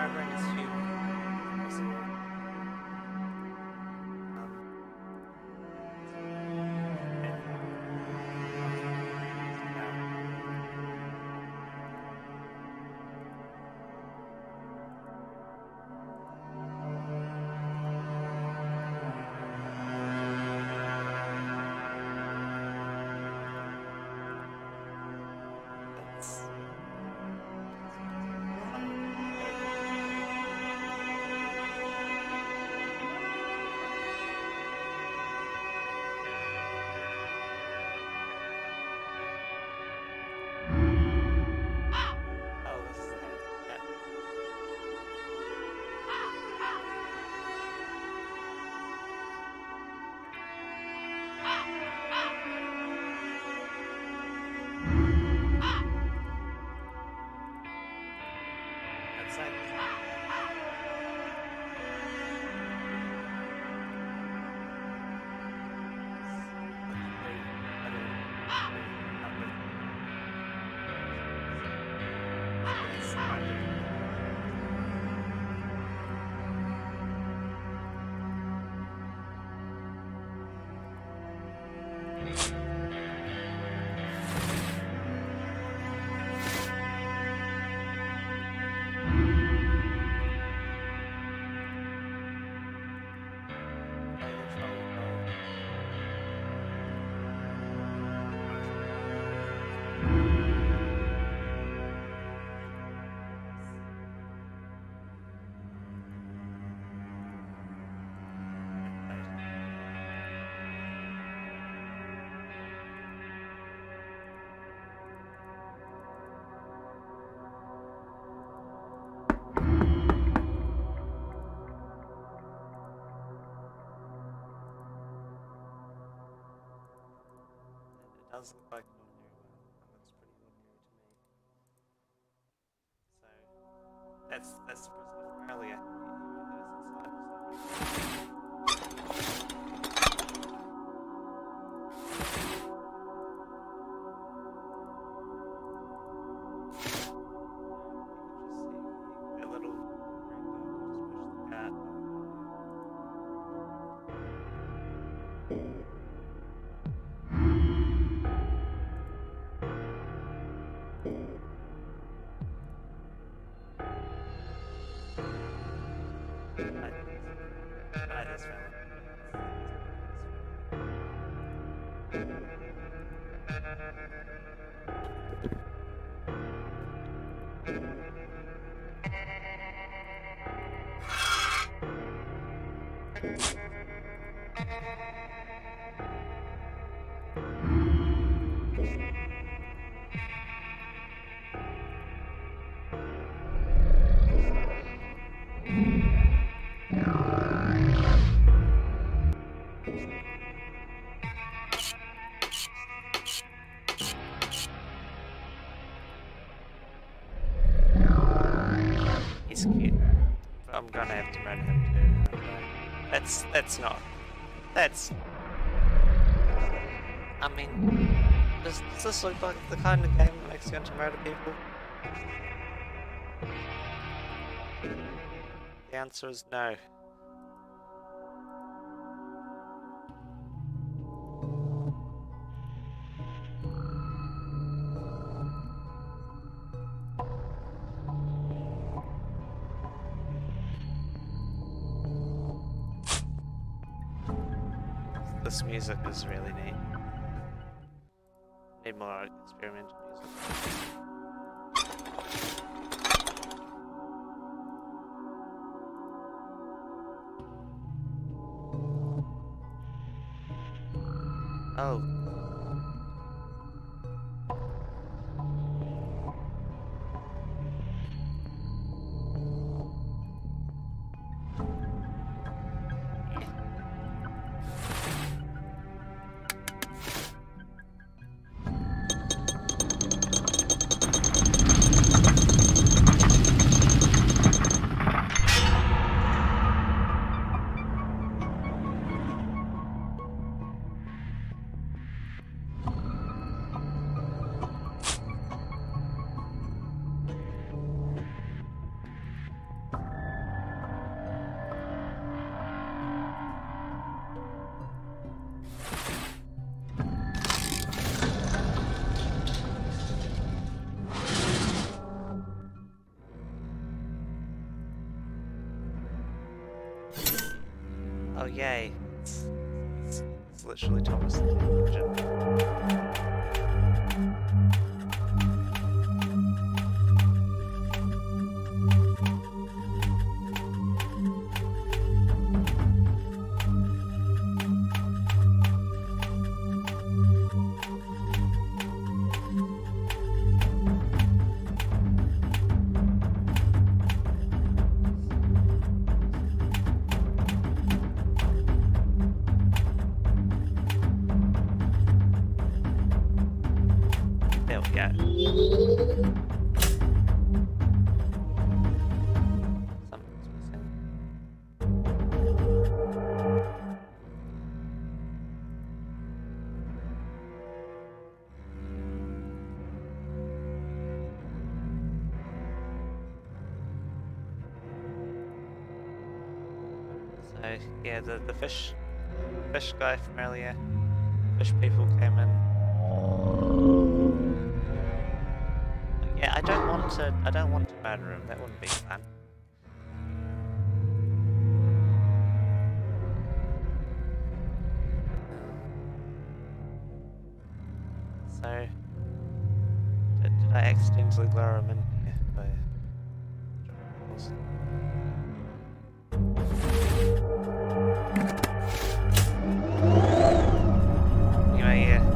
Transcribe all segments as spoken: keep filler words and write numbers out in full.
murdering is human. Possible. Um, yeah. That's oh, this is the hand. Yeah. That's like it does look like an ordinary one. It looks pretty ordinary to me. So that's that's the person from earlier. A little ring dog, just push the cat. Right, this fella. He's cute. But I'm gonna have to murder him too. That's that's not. That's. I mean, does, does this look like the kind of game that makes you want to murder people? The answer is no. This music is really neat. Need more experimental music. Oh. Oh yay! It's, it's, it's literally Thomas the Tank Engine. There we go. Something's missing. So yeah, the the fish fish guy from earlier, fish people came in. Yeah, I don't want to. I don't want to murder him. That wouldn't be fun. So, did, did I accidentally lure him in here by anyway, yeah.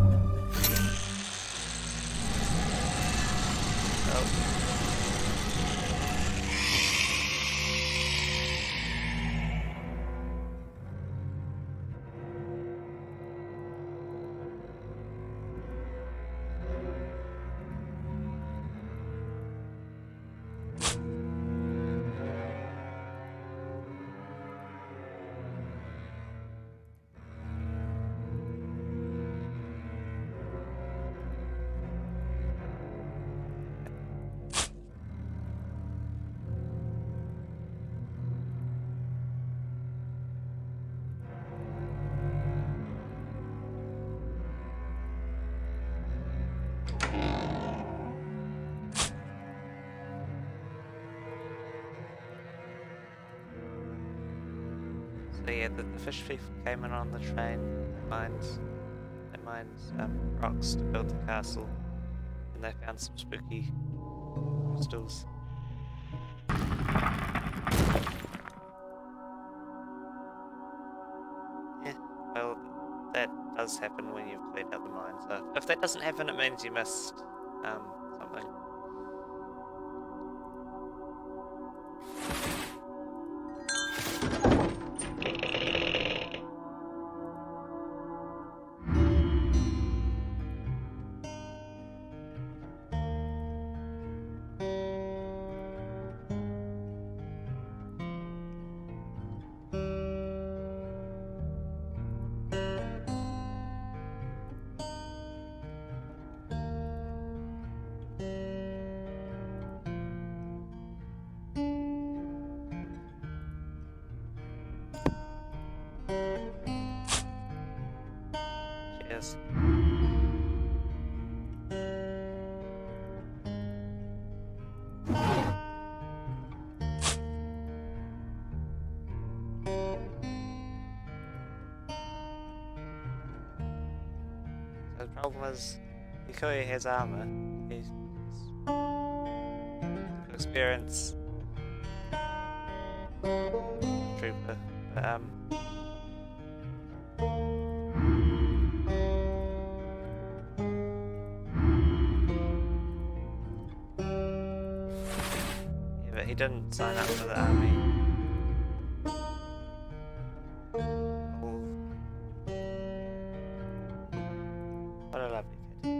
So yeah, the, the fish people came in on the train. They mined, they mined um, rocks to build the castle, and they found some spooky crystals. Yeah, well, that does happen when you've cleared out the mine. So if that doesn't happen, it means you missed um, something. Cheers. So the problem is, Nikoya has armor. He's got experience. Trooper. But, um. Yeah, but he didn't sign up for the army. What a lovely kid.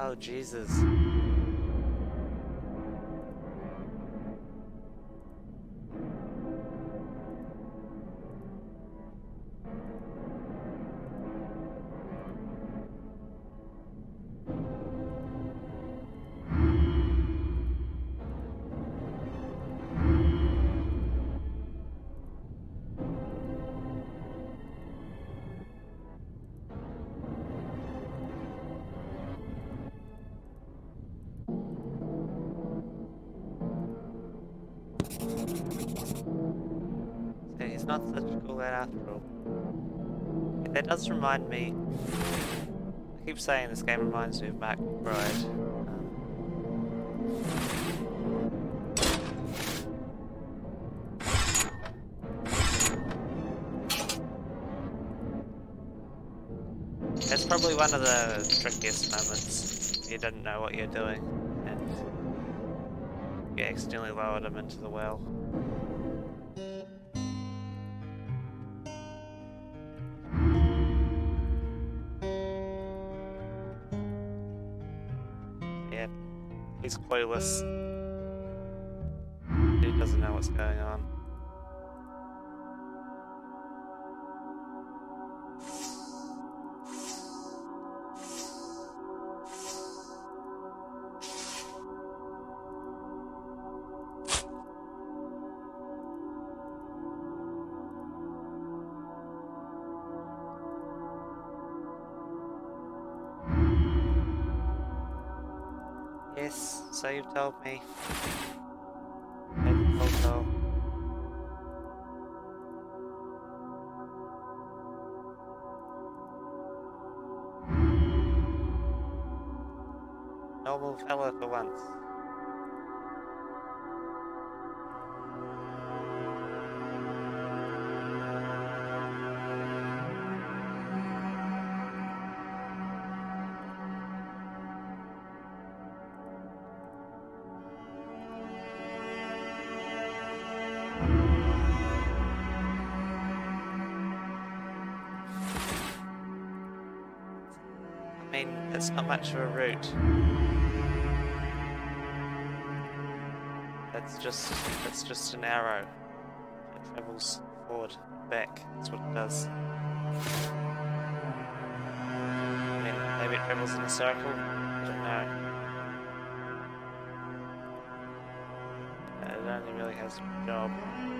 Oh, Jesus. So he's not such a cool lad after all. Yeah, that does remind me. I keep saying this game reminds me of Mark McBride. Um, That's probably one of the trickiest moments. You didn't know what you're doing, and you accidentally lowered him into the well. Yeah, he's clueless. He doesn't know what's going on. Yes, so you've told me. Also. Normal fella for once. I mean, it's not much of a route. That's just, that's just an arrow. It travels forward, back. That's what it does. I mean, maybe it travels in a circle. I don't know. It only really has a job.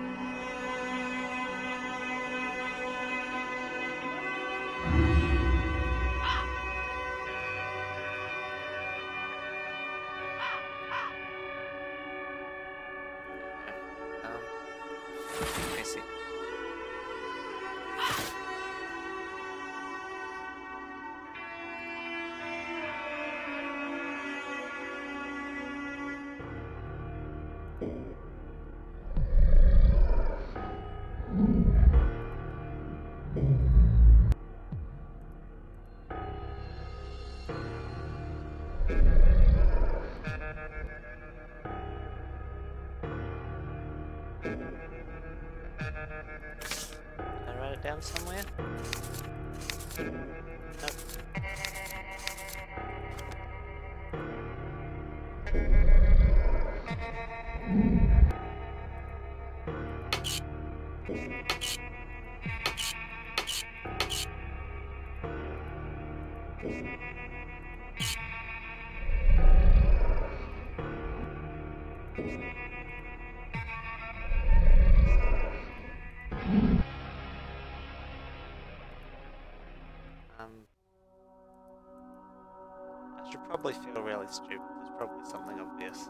Down somewhere? Nope. I should probably feel really stupid. There's probably something obvious.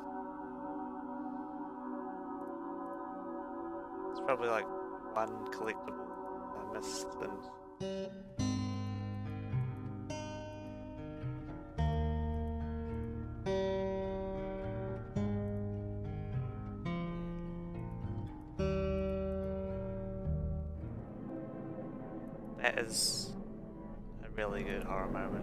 It's probably like one collectible I missed and... That is a really good horror moment.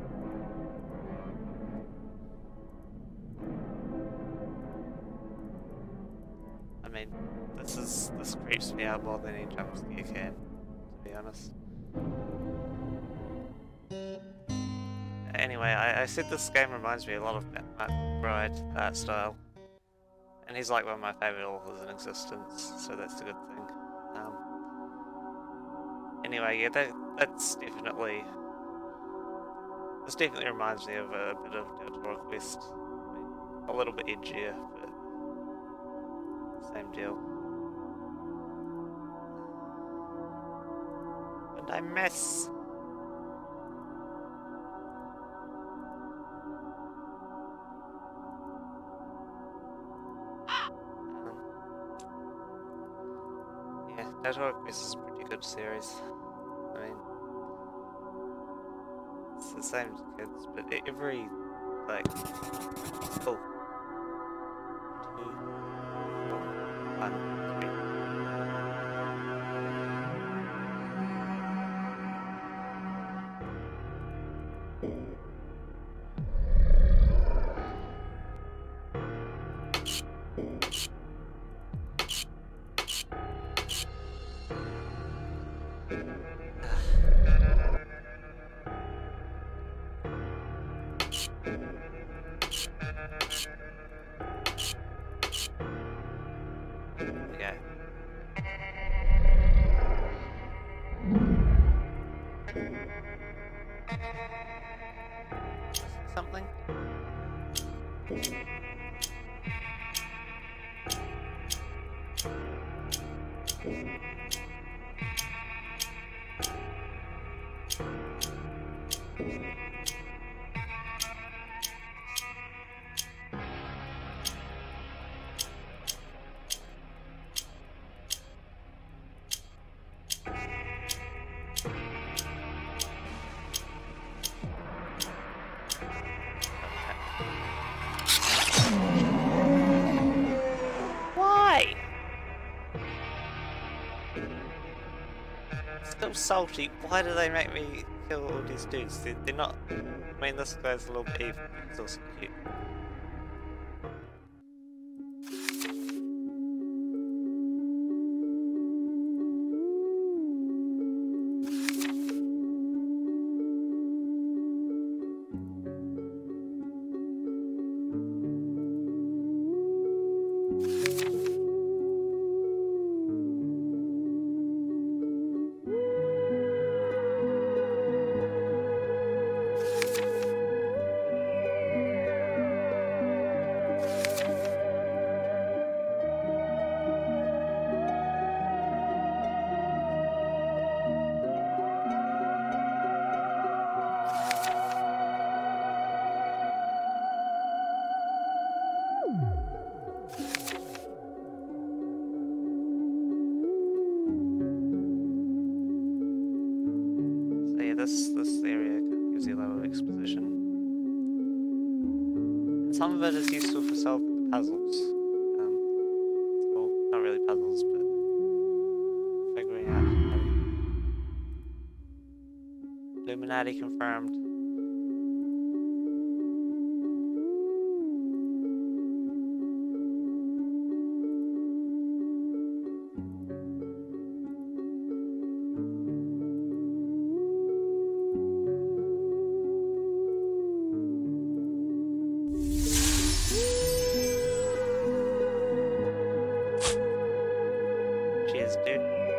I mean, this is this creeps me out more than any jump scare can, to be honest. Anyway. Anyway, I, I said this game reminds me a lot of Mark Bride art style. And he's like one of my favourite authors in existence, so that's a good thing. Um, anyway, yeah, that that's definitely... This definitely reminds me of a, a bit of Del Toro Quest. I mean, a little bit edgier, but same deal. And I miss... Yeah, Del Toro Quest is a pretty good series. I mean, it's the same as kids, but every, like, oh, two, four, one, three. Okay. Something? Why? Still salty. Why do they make me kill all these dudes? They're, they're not. I mean, this guy's a little bit evil. He's also cute. This this area gives you a lot of exposition. And some of it is useful for solving the puzzles. Um, well, not really puzzles, but figuring out. Um, Illuminati confirmed. Cheers, dude.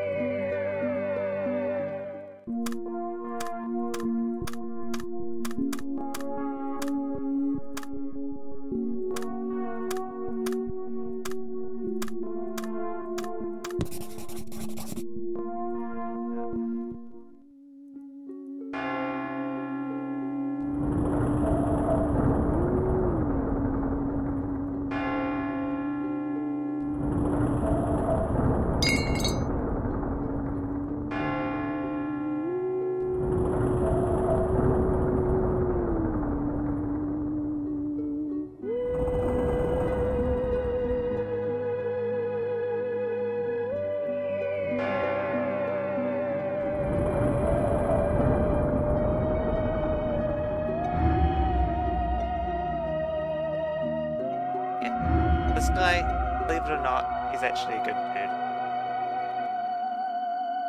This guy, believe it or not, he's actually a good dude.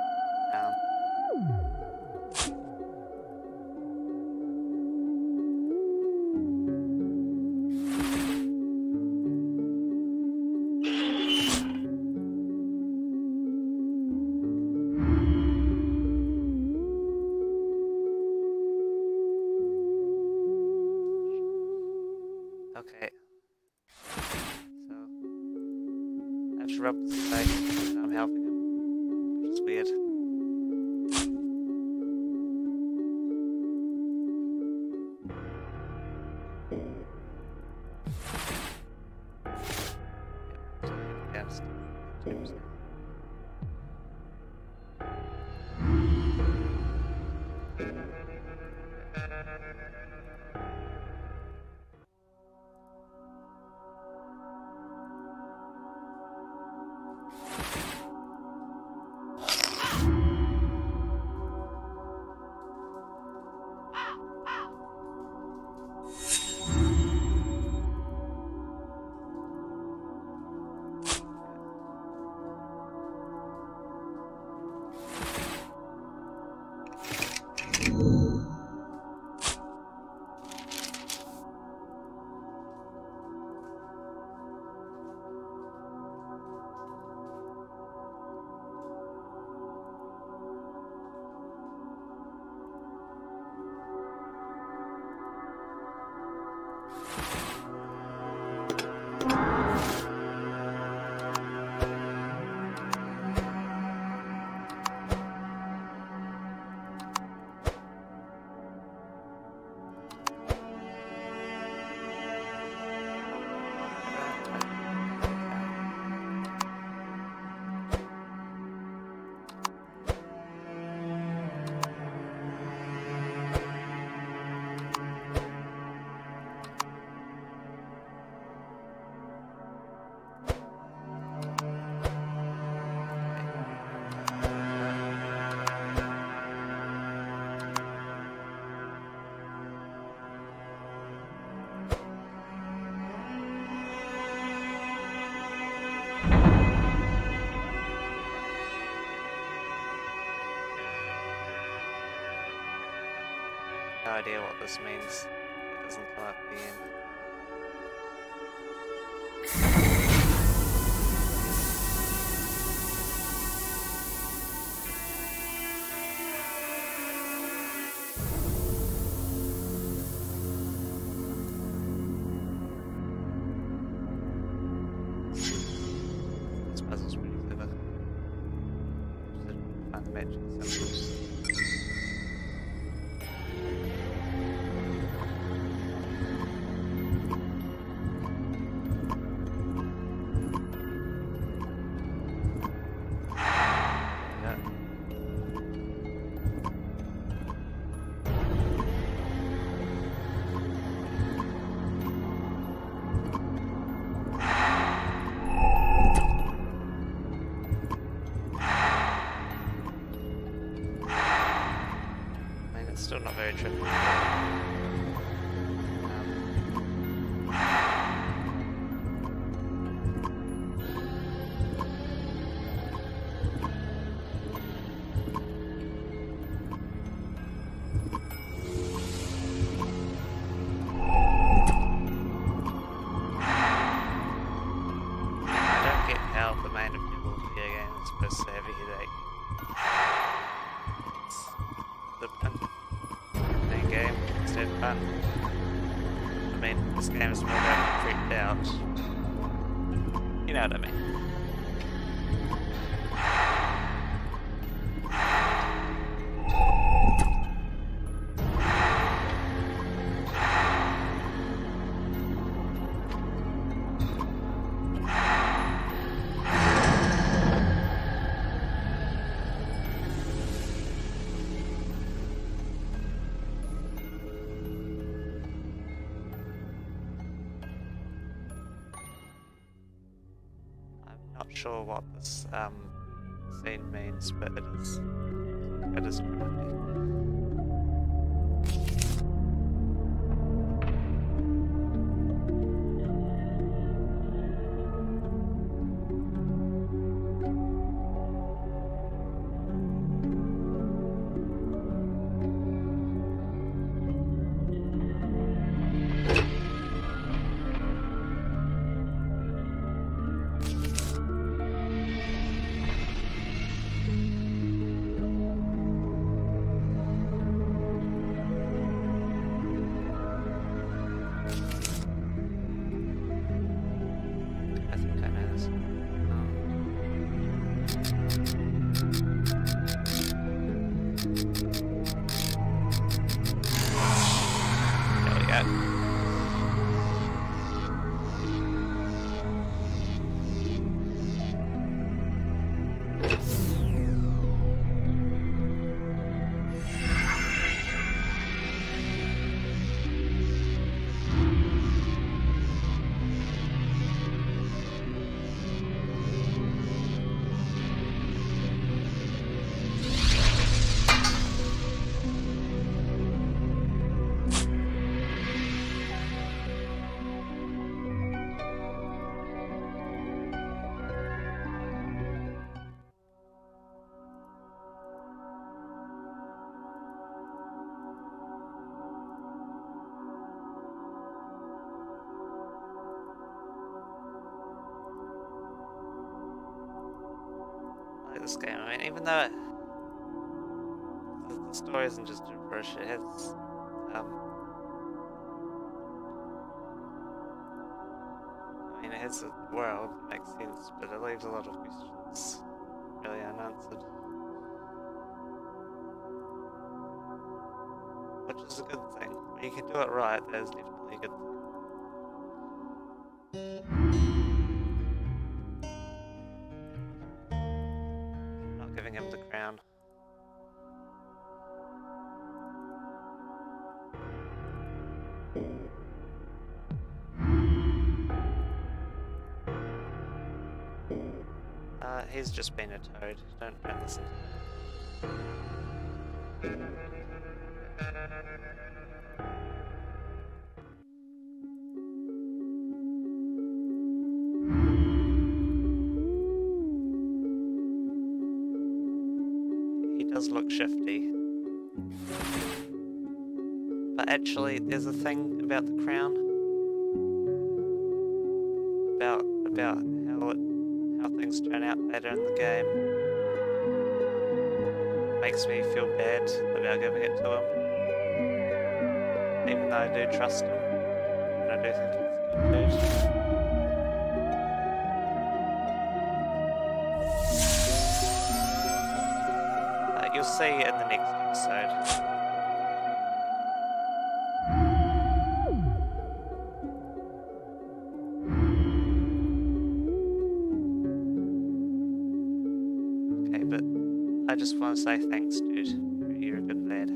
Um, just rubs his face and I'm helping him, which is weird. Against James. No idea what this means. It doesn't come up at the end. This puzzle's pretty clever. Just find the magic symbols. Still not very tricky. Um, I don't get how the main appeal of the video game is supposed to have a headache. It's the game instead of fun. I mean, this game is more about freaked out. You know what I mean. Not sure what this um, scene means, but it is it is creepy. I think I know this. Um, this game. I mean, even though it, the, the story isn't just gibberish, it has um, I mean, it has a world that makes sense, but it leaves a lot of questions really unanswered, which is a good thing. When you can do it right, that is definitely a good thing. Not giving him the crown. Uh, he's just been a toad. Don't, don't listen to him. He does look shifty. But actually, there's a thing about the crown. About, about how it how things turn out later in the game. Makes me feel bad about giving it to him. Even though I do trust him. And I do think he's a good dude. Uh, you'll see in the next episode. I just want to say thanks, dude. You're a good lad.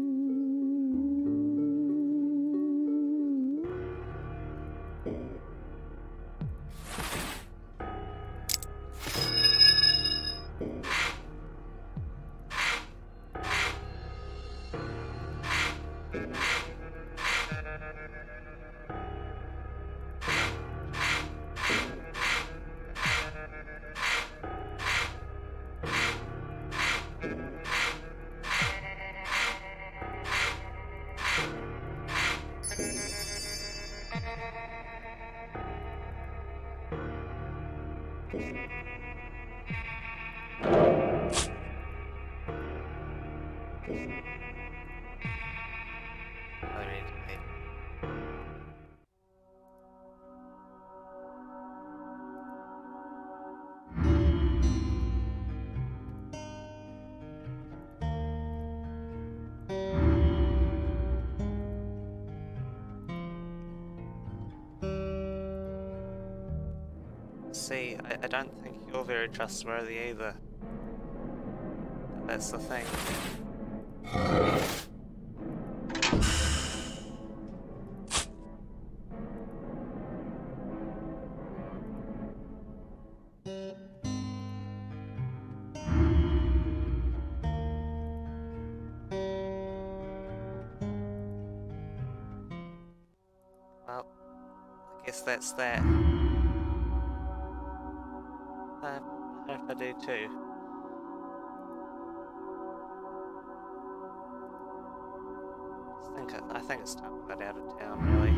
See, I, I don't think you're very trustworthy either. That's the thing. Well, I guess that's that. I hope I do too. I think I think it's time to get out of town, really.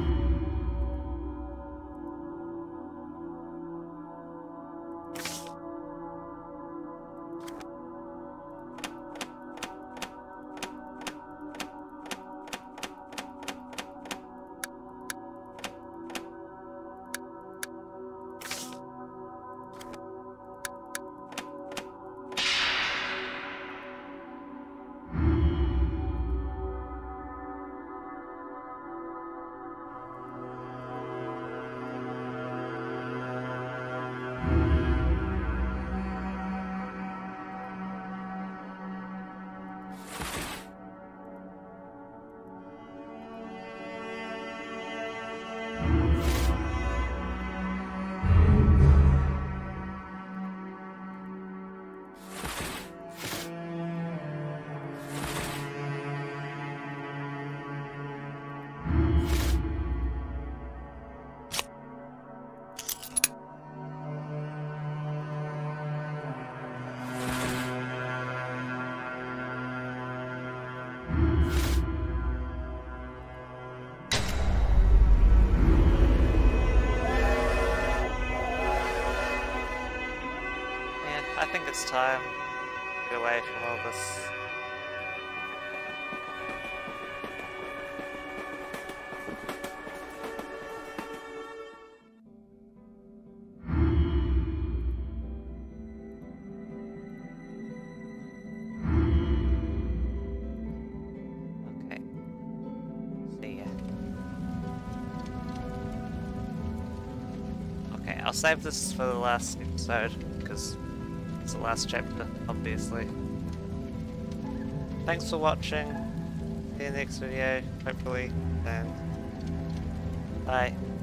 I think it's time. Get away from all this. Okay. See ya. Okay, I'll save this for the last episode because it's the last chapter, obviously. Thanks for watching. See you next video, hopefully, and bye.